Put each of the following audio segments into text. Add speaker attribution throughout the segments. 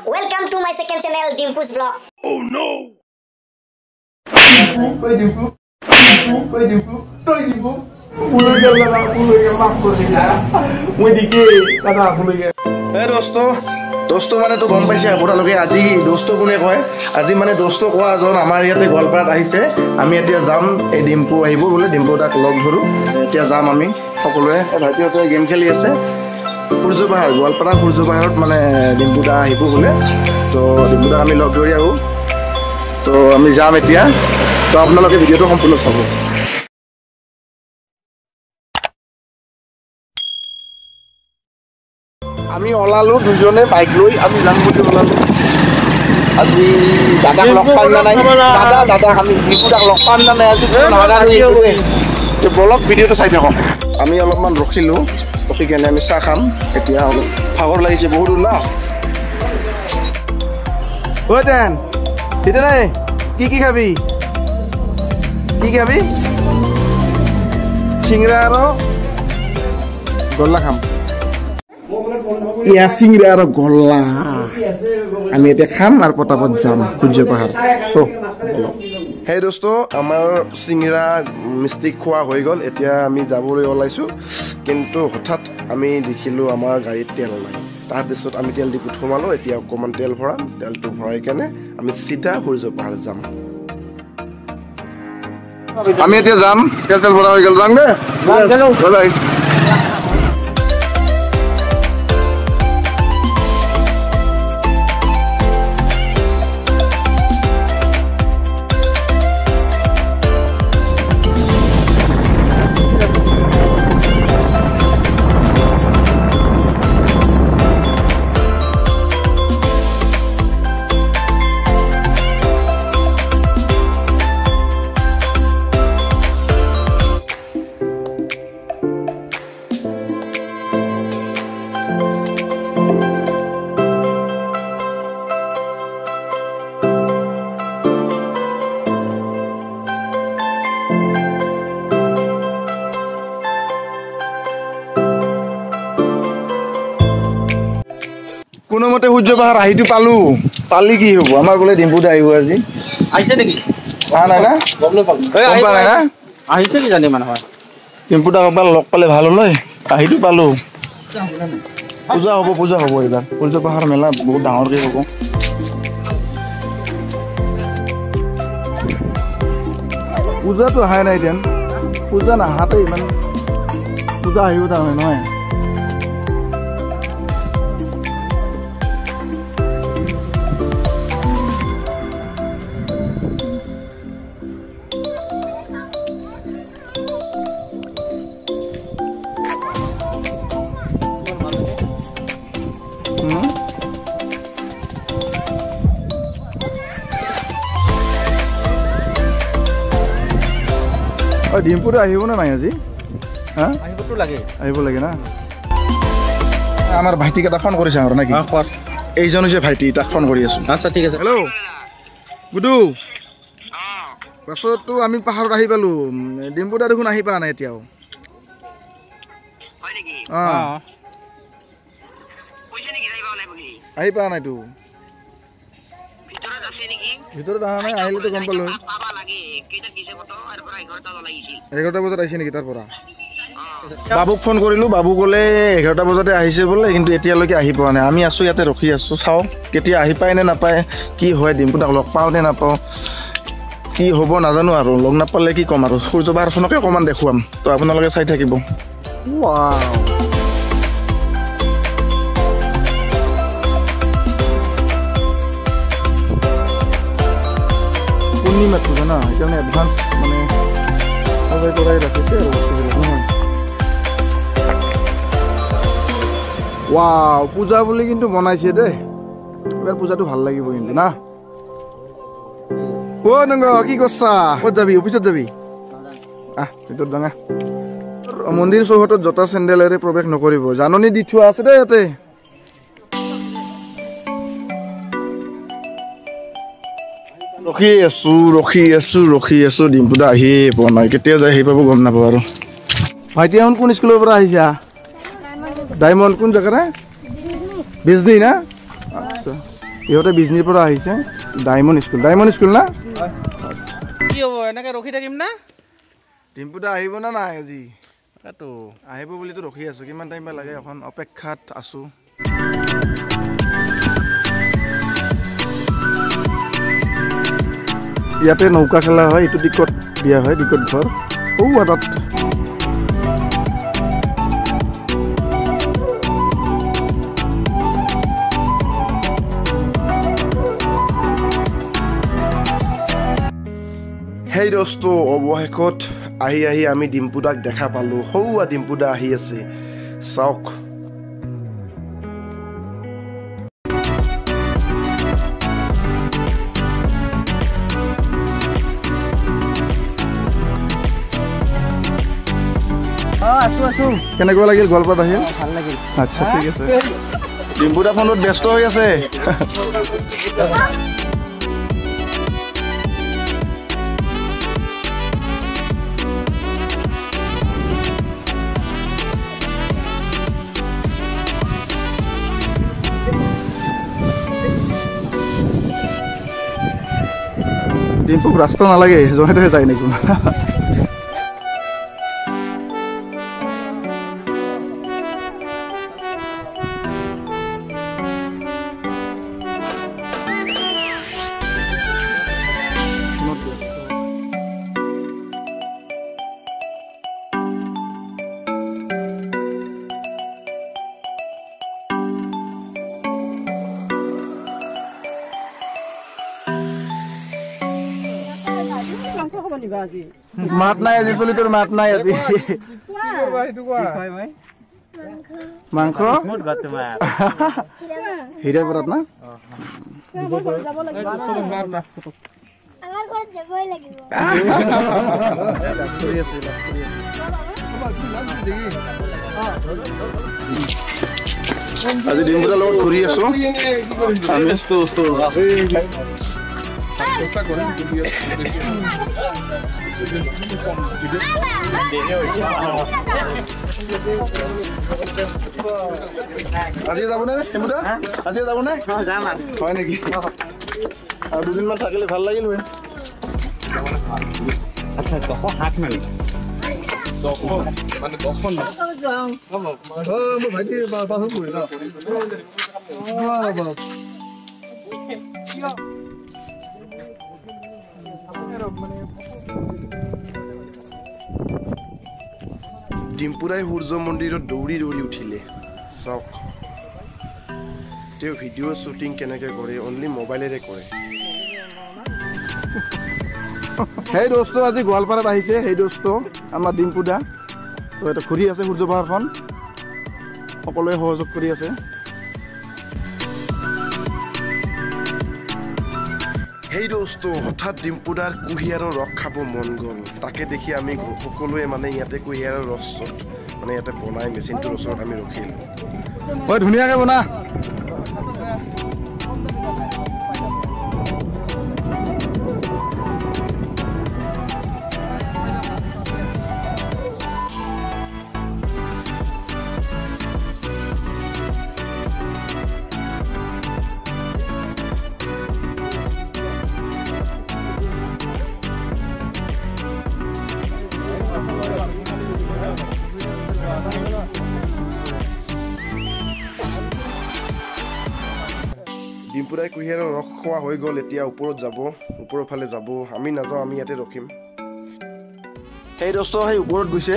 Speaker 1: Welcome to my second channel, Dimpu's Vlog.
Speaker 2: Oh no!
Speaker 3: Oi Dimpu. Oi Dimpu. Oi Dimpu. Pulo ya maaf ya. Moi dike kata pulo ya.
Speaker 4: दोस्तो माने तो गम पाइছে আপোনালোকে আজি दोस्तो কোনে কয় আজি মানে दोस्तो কোৱা জন আমাৰ ইয়াতে গোৱালপাৰাত আহিছে আমি এতিয়া যাম এই ডিম্পু আহিব বলে ডিম্পু তাক লগ ধৰু এতিয়া যাম আমি সকলোৱে ভাইটিহঁতে গেম খেলি আছে সূৰ্য পাহাৰ গোৱালপাৰা সূৰ্য পাহাৰত মানে ডিম্পু দা আহিব বলে তো ডিম্পু দা আমি লগ ধৰি আহো তো আমি যাম এতিয়া তো আপোনালোকে ভিডিওটো সম্পূৰ্ণ চাব আমি ওলালো দুজনে বাইক লৈ আমি যাম বুলি ওলালো আজি দাদাক লগ পাম না নাই দাদা আমি ডিম্পুদাক লগ পাম না নাই আজি নাজানো যে ব্লগ ভিডিওটো চাই থাকক আমি অলপমান ৰখিলো ৰখি কেনে আমি চাহ খাম এতিয়া ভাগৰ লাগিছে বহুত দূৰ না ওটেন তিতে কি খাবি চিংৰা আৰু গল্লা খাম চিংৰা আৰু গল্লা আমি এতিয়া খাম আৰু পটাপট যাম সূৰ্য পাহাৰ হে দোস্ত আমাৰ চিংৰা মিষ্টিক খোৱা হৈ গ'ল এতিয়া আমি যাবলৈ ওলাইছোঁ কিন্তু হঠাৎ আমি দেখিলোঁ আমাৰ গাড়ীত তেল নাই তাৰপিছত আমি তেল ডিপুত সোমালোঁ এতিয়া অকণমান তেল ভৰাম তেলটো ভৰাই কেনে আমি চিধা সূৰ্য পাহাৰ যাম আমি এতিয়া যাম তেল ভৰা হৈ গ'ল যাম দে বাই কোনোমতে সূৰ্য পাহাৰ আহিটো পালি কি হ'ব আমাৰ বোলে ডিম্পুতে আহিব আজি
Speaker 5: আহিছে নেকি
Speaker 4: নাই না
Speaker 5: গম নাপালো
Speaker 4: নাই না
Speaker 5: আহিছে কি জানি মানুহ
Speaker 4: ডিম্পুটা একবাৰ লগ পালে ভাল হ'ল আহিটো পালো পূজা হ'ব এইবাৰ সূৰ্য পাহাৰ মেলা বহুত ডাঙৰকৈ হ'ব পূজাটো অহাই নাই এতিয়া পূজা নাহাতে ইমান পূজা আহিব তাৰমানে নহয় ডিম্পুটো আহিব না নাই আজি আহিব লাগে না আমাৰ ভাইটিক এটা ফোন কৰিছে আৰু নেকি এইজন হৈছে ভাইটি তাক ফোন কৰি আছো
Speaker 5: আচ্ছা ঠিক আছে
Speaker 4: হেল্ল' গুডু পাছততো আমি পাহাৰত আহি পালো ডিম্পুদা দেখোন আহি পোৱা নাই এতিয়াও আহি পোৱা নাইতো ভিতৰত অহা নাই আহিলেতো গম পালো 11টা বজাত আহিছে নেকি তাৰ পৰা বাবুক ফোন কৰিলো বাবু ক'লে 11টা বজাতে আহিছে বোলে কিন্তু এতিয়ালৈকে আহি পোৱা নাই আমি আছো ইয়াতে ৰখি আছো চাওঁ কেতিয়া আহি পায় নে নাপায় কি হয় ডিম্পুদাক লগ পাওঁ নে নাপাওঁ কি হ'ব নাজানো আৰু লগ নাপালে কি ক'ম আৰু সূৰ্য পাহাৰখনকে অকণমান দেখুৱাম তো আপোনালোকে চাই থাকিব পূৰ্ণিমাটো জানা সেইকাৰণে এডভান্স মানে সবাই কৰাই ৰাখিছে আৰু বস্তুবিলাক নহয় ৱাও পূজা বুলি কিন্তু বনাইছে দেই এইবাৰ পূজাটো ভাল লাগিব কিন্তু না নংগ কি কৰছা ক'ত যাবি অফিচত যাবি ভিতৰত ডাঙা মন্দিৰ চৌহদত জোতা চেণ্ডেলেৰে প্ৰৱেশ নকৰিব জাননী দি থোৱা আছে দেই ইয়াতে ৰখি আছো ডিম্পুদা আহি পোৱা নাই কেতিয়া যায় আহি পাব গম নাপাওঁ আৰু ভাইটি এখন কোন স্কুলৰ পৰা আহিছা ডায়মণ্ড কোন জেগা বিজনী না ইহঁতে বিজনীৰ পৰা আহিছে ডায়মণ্ড স্কুল না
Speaker 5: কি হ'ব এনেকে ৰখি থাকিম না
Speaker 4: ডিম্পুদা আহিব না নাই আজি
Speaker 5: তাতো
Speaker 4: আহিব বুলিতো ৰখি আছোঁ কিমান টাইম বা লাগে এখন অপেক্ষাত আছোঁ ইয়াতে নৌকা খেলা হয় এইটো দিকত দিয়া হয় দিকত ঘৰ তাত সেই দোস্ত অৱশেষত আহি আমি ডিম্পুদাক দেখা পালোঁ সৌৱা ডিম্পুদা আহি আছে চাওক
Speaker 5: আছো
Speaker 4: কেনেকুৱা লাগিল গোৱালপাৰাত আহি
Speaker 5: ভাল লাগিল
Speaker 4: আচ্ছা ঠিক আছে ডিম্পুদা ফোনত ব্যস্ত হৈ আছে ডিম্পুক ৰাস্তা নালাগে জহে তহে যায় নেকি মাত নাই আজি চলি তোৰ মাত নাই আজি মাংস হিৰাপৰাত না আজি ডিম্পুদাৰ লগত ঘূৰি আছো চেষ্টা কৰিম আজি যাবনে ডিম্পুদা আজি যাবনে হয় নেকি আৰু দুদিনমান থাকিলে ভাল লাগিল হয়
Speaker 5: আচ্ছা 107 মানে 10
Speaker 4: ভাইটি পাছত কৰি ডিম্পুদাই সূৰ্য মন্দিৰত দৌৰি দৌৰি উঠিলে চাওক তেওঁ ভিডিঅ' শ্বুটিং কেনেকৈ কৰে অনলি মোবাইলেৰে কৰে সেই দোস্ত আজি গোৱালপাৰাত আহিছে সেই দোস্ত আমাৰ ডিম্পুদা তো এটা ঘূৰি আছে সূৰ্য পাহাৰখন সকলোৱে সহযোগ কৰি আছে সেই দোস্ত হঠাৎ ডিম্পুদাৰ কুঁহিয়াৰৰ ৰস খাব মন গ'ল তাকে দেখি আমি সকলোৱে মানে ইয়াতে কুঁহিয়াৰৰ ৰস মানে ইয়াতে বনাই মেচিনটোৰ ওচৰত আমি ৰখিলোঁ বৰ ধুনীয়াকৈ বনা ডিম্পুদাই কুঁহিয়াৰৰ ৰস খোৱা হৈ গ'ল এতিয়া ওপৰত যাব ওপৰৰ ফালে যাব আমি নাযাওঁ আমি ইয়াতে ৰখিম সেই দোস্ত সেই ওপৰত গৈছে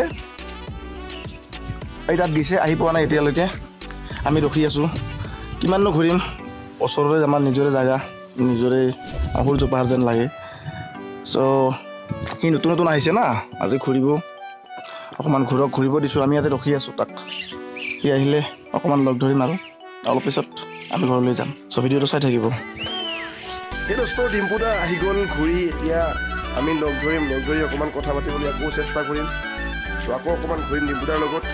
Speaker 4: এই তাত দিছে আহি পোৱা নাই এতিয়ালৈকে আমি ৰখি আছোঁ কিমাননো ঘূৰিম ওচৰৰে আমাৰ নিজৰে জেগা নিজৰে সূৰ্য পাহাৰ যেন লাগে চ' সি নতুন নতুন আহিছে না আজি ঘূৰিব অকণমান ঘূৰিব দিছোঁ আমি ইয়াতে ৰখি আছোঁ তাক সি আহিলে অকণমান লগ ধৰিম আৰু অলপ পিছত আমি ঘৰলৈ যাম চ' ভিডিঅ'টো চাই থাকিব সেই দোস্ত ডিম্পুদা আহি গ'ল ঘূৰি এতিয়া আমি লগ ধৰি অকণমান কথা পাতিবলৈ আকৌ চেষ্টা কৰিম চ' আকৌ অকণমান ঘূৰিম ডিম্পুদাৰ লগত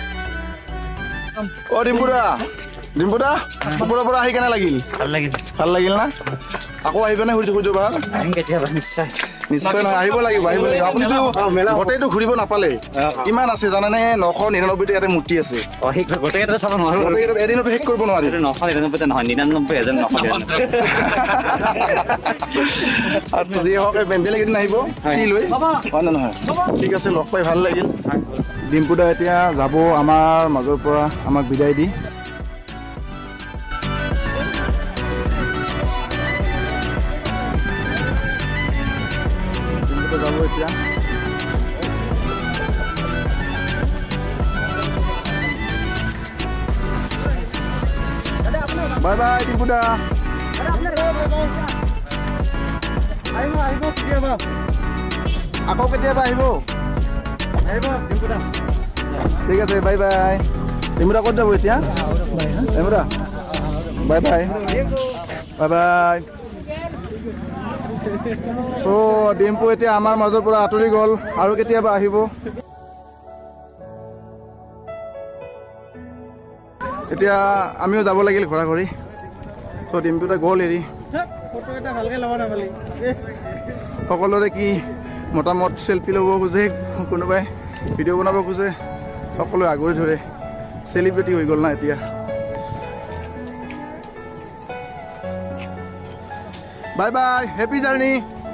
Speaker 4: অ' ডিম্পুদা ওপৰৰ পৰা আহি কেনে লাগিল
Speaker 5: ভাল লাগিল
Speaker 4: ভাল লাগিল না আকৌ আহিবানে সূৰ্য পাহাৰ
Speaker 5: কেতিয়াবা নিশ্চয়
Speaker 4: নিশ্চয় নহয় আহিব লাগিব আপুনিতো গোটেইটো ঘূৰিব নাপালে কিমান আছে জানেনে 999টা ইয়াতে মূৰ্তি আছে
Speaker 2: গোটেইকেইটা চাব নোৱাৰো
Speaker 4: গোটেইকেইটা এদিনতো শেষ কৰিব নোৱাৰি
Speaker 2: 999 নহয় 99,999
Speaker 4: আচ্ছা যি হওক বেলেগ এদিন আহিব কি লৈ হয় নে নহয় ঠিক আছে লগ পাই ভাল লাগিল ডিম্পু দা এতিয়া যাব আমাৰ মাজৰ পৰা আমাক বিদায় দি যাব এতিয়া বাই বাই ডিম্পু দা আকৌ কেতিয়াবা আহিব ঠিক আছে বাই বাই ডিম্পু দা ক'ত যাব এতিয়া Dimpu the bye bye bye bye চ' ডিম্পু এতিয়া আমাৰ মাজৰ পৰা আঁতৰি গ'ল আৰু কেতিয়াবা আহিব এতিয়া আমিও যাব লাগিল ঘৰা ঘৰি চ' ডিম্পুটা গ'ল এৰি সকলোৰে কি মতামত চেল্ফি ল'ব খোজে কোনোবাই ভিডিঅ' বনাব খোজে সকলোৱে আগুৰি ধৰে চেলিব্ৰিটি হৈ গ'ল না এতিয়া বাই বাই হেপী জাৰ্ণি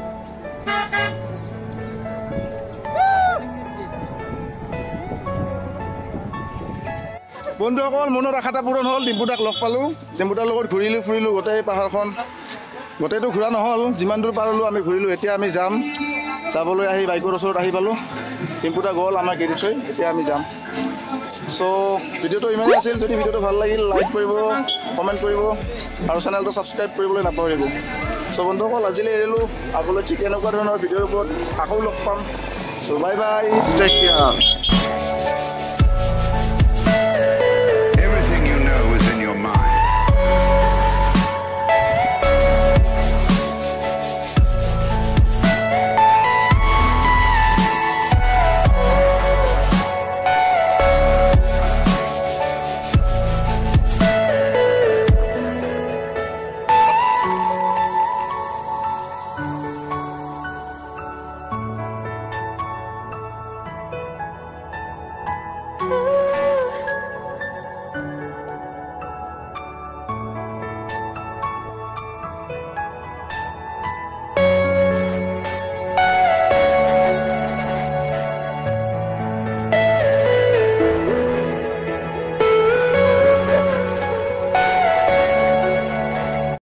Speaker 4: বন্ধুসকল মনৰ আশাটা পূৰণ হ'ল ডিম্পুদাক লগ পালোঁ ডিম্পুদাৰ লগত ঘূৰিলোঁ ফুৰিলোঁ গোটেই পাহাৰখন গোটেইটো ঘূৰা নহ'ল যিমান দূৰ পাৰিলোঁ আমি ঘূৰিলোঁ এতিয়া আমি যাম যাবলৈ আহি বাইকৰ ওচৰত আহি পালোঁ ডিম্পুদা গ'ল আমাক এৰি থৈ এতিয়া আমি যাম চ' ভিডিঅ'টো ইমানেই আছিল যদি ভিডিঅ'টো ভাল লাগিল লাইক কৰিব কমেণ্ট কৰিব আৰু চেনেলটো ছাবস্ক্ৰাইব কৰিবলৈ নাপাহৰিব চ' বন্ধুসকল আজিলৈ এৰিলোঁ আগলৈ ঠিক এনেকুৱা ধৰণৰ ভিডিঅ'ৰ ওপৰত আকৌ লগ পাম চ' বাই বাই টেক কেয়াৰ